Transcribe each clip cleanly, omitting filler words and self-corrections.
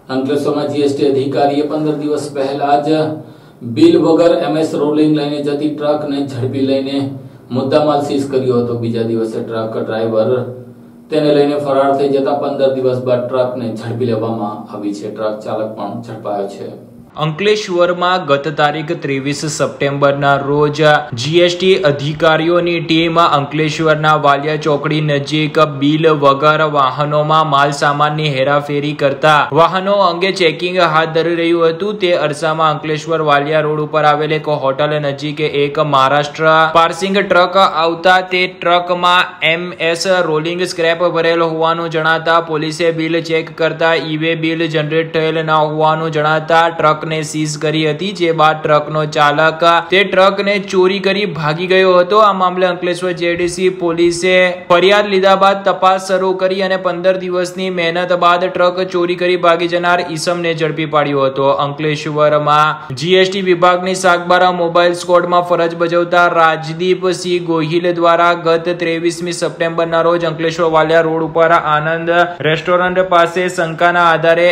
અંકલેશ્વરમાં જીએસટી અધિકારીએ 15 દિવસ પહેલા જ બિલ વગર એમએસ રોલિંગ લઈને જતી ટ્રકને ઝડપી લઈને મુદ્દામાલ સીઝ કર્યો હતો। બીજા દિવસે ટ્રક ડ્રાઈવર તેને લઈને ફરાર થઈ જતા 15 દિવસ બાદ ટ્રકને ઝડપી લેવામાં આવી છે। ટ્રક ચાલક પણ ઝડપાયો છે। અંકલેશ્વરમાં ગત તારીખ 23 સપ્ટેમ્બરના રોજ જીએસટી અધિકારીઓની ટીમ અંકલેશ્વરના વાલિયા ચોકડી નજીક બિલ વગર વાહનોમાં માલ સામાનની હેરાફેરી કરતા વાહનો અંગે ચેકિંગ હાથ ધરી રહ્યું હતું। તે અરસામાં અંકલેશ્વર વાલિયા રોડ ઉપર આવેલ એક હોટલ નજીક એક મહારાષ્ટ્ર પાર્સિંગ ટ્રક આવતા તે ટ્રકમાં એમએસ રોલિંગ સ્ક્રેપ ભરેલ હોવાનું જણાતા પોલીસે બિલ ચેક કરતા ઈ-વે બિલ જનરેટ થયેલ ન હોવાનું જણાતા ટ્રક સીઝ કરી હતી। જે બાદ ટ્રકનો ચાલક તે ટ્રકને ચોરી કરી ભાગી ગયો હતો। આ મામલે અંકલેશ્વર જેડીસી પોલીસે ફરિયાદ લીધા બાદ તપાસ શરૂ કરી અને 15 દિવસની મહેનત બાદ ટ્રક ચોરી કરી ભાગી જનાર ઈસમને ઝડપી પાડ્યો હતો। અંકલેશ્વરમાં જીએસટી વિભાગની સાગબારા મોબાઈલ સ્ક્વોડમાં ફરજ બજાવતા રાજદીપસિંહ ગોહિલ દ્વારા ગત 23મી સપ્ટેમ્બરના રોજ અંકલેશ્વર વાલિયા રોડ ઉપર આનંદ રેસ્ટોરન્ટ પાસે શંકાના આધારે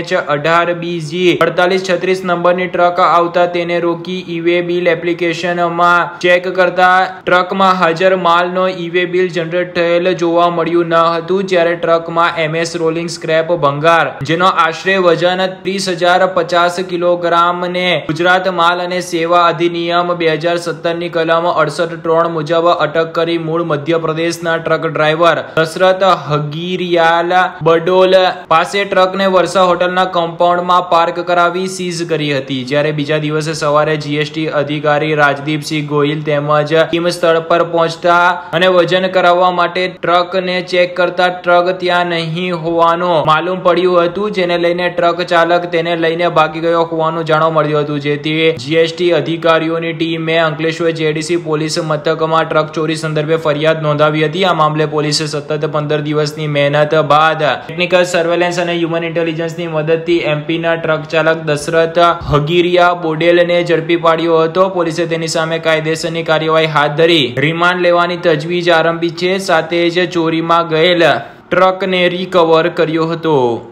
MH18BG 4836 નંબરની ટ્રક આવતા તેને રોકી ઈ-વે બિલ એપ્લિકેશનમાં ચેક કરતા ટ્રકમાં હાજર માલનો ઈ-વે બિલ જનરેટ થયેલ જોવા મળ્યું ન હતું। જ્યારે ટ્રકમાં એમએસ રોલિંગ સ્ક્રેપ ભંગાર જેનો આશરે વજન 30,050 કિલોગ્રામ ને ગુજરાત માલ અને સેવા અધિનિયમ 2017 ની કલમ 68(3) મુજબ અટક કરી મૂળ મધ્યપ્રદેશના ટ્રક ડ્રાઈવર દશરથ હગીરિયાલ બડોલ પાસે ટ્રકને વર્ષા હોટલના કમ્પાઉન્ડમાં પાર્ક કરાવી સીઝ કરી હતી। જ્યારે બીજા દિવસે સવારે જીએસટી અધિકારી રાજદીપસિંહ ગોહિલ તેમજ ટીમ સ્થળ પર પહોંચતા અને વજન કરાવવા માટે ટ્રકને ચેક કરતા ટ્રક ત્યાં નહીં હોવાનું માલુમ પડ્યું હતું। જેને લઈને ટ્રક ચાલક તેને લઈને ભાગી ગયો હોવાનું જાણવા મળ્યું હતું। જેથી જીએસટી અધિકારીઓની ટીમે અંકલેશ્વર જેડીસી પોલીસ મથકમાં ટ્રક ચોરી સંદર્ભે ફરિયાદ નોંધાવી હતી। આ મામલે પોલીસે સતત 15 દિવસની મહેનત બાદ ટેકનિકલ સર્વેલન્સ અને હ્યુમન ઇન્ટેલિજન્સની મદદથી એમપીના ટ્રક ચાલક દશરથ હગીરિયા બોડેલને ઝડપી પાડ્યો હતો। પોલીસે તેની સામે કાયદેસરની કાર્યવાહી હાથ ધરી રિમાન્ડ લેવાની તજવીજ આરંભી છે। સાથે જ ચોરીમાં ગયેલ ટ્રકને રિકવર કર્યો હતો।